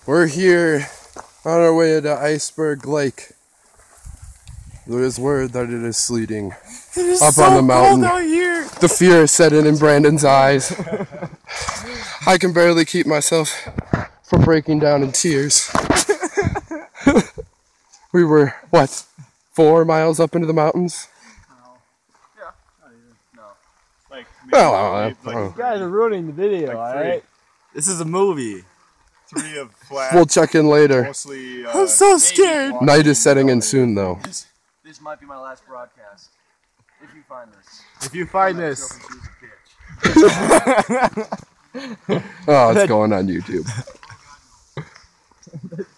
We're here on our way to Iceberg Lake. There is word that it is sleeting up so on the mountain. Cold out here. The fear is setting in Brandon's eyes. I can barely keep myself from breaking down in tears. We were, what, 4 miles up into the mountains? No. Yeah, not even. No. You guys are ruining the video, alright? This is a movie. 3 of flat. We'll check in later. Mostly, I'm so scared. Night is setting in soon, though. This might be my last broadcast. If you find this. If you find this. Oh, it's going on YouTube.